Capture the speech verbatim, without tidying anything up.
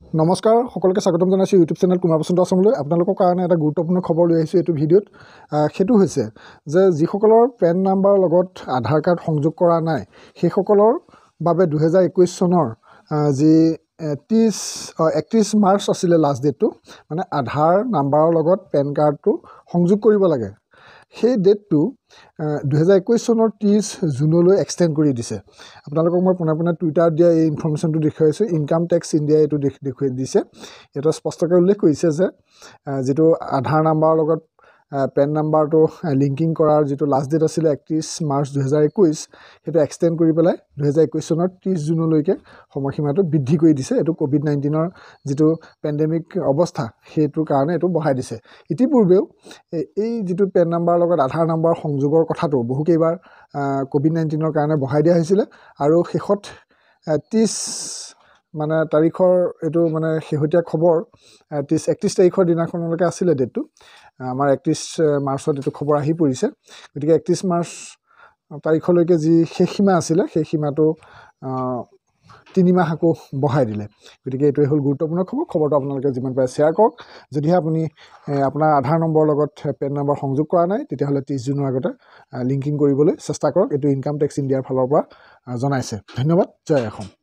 নমস্কাৰ সকলোকে স্বাগতম জনাইছোঁ ইউটিউব চেনেল কুমাৰ বসন্ত আছামলৈ। আপোনালোকৰ কাৰণে এটা গুৰুত্বপূৰ্ণ খবৰ লৈ আহিছোঁ এইটো ভিডিঅ'ত। সেইটো হৈছে যে যিসকলৰ পেন নাম্বাৰৰ লগত আধাৰ কাৰ্ড সংযোগ কৰা নাই সেইসকলৰ বাবে দুহেজাৰ একৈছ চনৰ যি ত্ৰিছ একত্ৰিছ মাৰ্চ আছিলে লাষ্ট ডেটটো, মানে আধাৰ নাম্বাৰৰ লগত পেন কাৰ্ডটো সংযোগ কৰিব লাগে। সেই ডেটটো দুহেজাৰ একৈছ চনৰ ত্ৰিছ জুনলৈ এক্সটেণ্ড কৰি দিছে। আপোনালোকক মই পোনে পোনে টুইটাৰত দিয়া এই ইনফৰ্মেশ্যনটো দেখুৱাইছোঁ। ইনকাম টেক্স ইণ্ডিয়াই এইটো দেখুৱাই দিছে। এইটো স্পষ্টকৈ উল্লেখ কৰিছে যে যিটো আধাৰ নাম্বাৰৰ লগত পেন নাম্বাৰটো লিংকিং কৰাৰ যিটো লাষ্ট ডেট আছিলে একত্ৰিছ মাৰ্চ দুহেজাৰ একৈছ, সেইটো এক্সটেণ্ড কৰি পেলাই দুহেজাৰ একৈছ চনৰ ত্ৰিছ জুনলৈকে সময়সীমাটো বৃদ্ধি কৰি দিছে। এইটো ক'ভিড নাইণ্টিনৰ যিটো পেণ্ডেমিক অৱস্থা সেইটোৰ কাৰণে এইটো বঢ়াই দিছে। ইতিপূৰ্বেও এই যিটো পেন নাম্বাৰৰ লগত আধাৰ নাম্বাৰ সংযোগৰ কথাটো বহুকেইবাৰ ক'ভিড নাইণ্টিনৰ কাৰণে বঢ়াই দিয়া হৈছিলে আৰু শেষত ত্ৰিছ মানে তাৰিখৰ এইটো মানে শেহতীয়া খবৰ ত্ৰিছ একত্ৰিছ তাৰিখৰ দিনাখনলৈকে আছিলে ডেটটো। আমাৰ একত্ৰিছ মাৰ্চত এইটো খবৰ আহি পৰিছে। গতিকে একত্ৰিছ মাৰ্চ তাৰিখলৈকে যি শেষ সীমা আছিলে সেই সীমাটো তিনিমাহ আকৌ বঢ়াই দিলে। গতিকে এইটোৱে হ'ল গুৰুত্বপূৰ্ণ খবৰ। খবৰটো আপোনালোকে যিমান পাৰে শ্বেয়াৰ কৰক। যদিহে আপুনি আপোনাৰ আধাৰ নম্বৰৰ লগত পেন নম্বৰ সংযোগ কৰা নাই তেতিয়াহ'লে ত্ৰিছ জুনৰ আগতে লিংকিং কৰিবলৈ চেষ্টা কৰক। এইটো ইনকাম টেক্স ইণ্ডিয়াৰ ফালৰ পৰা জনাইছে। ধন্যবাদ। জয় অসম।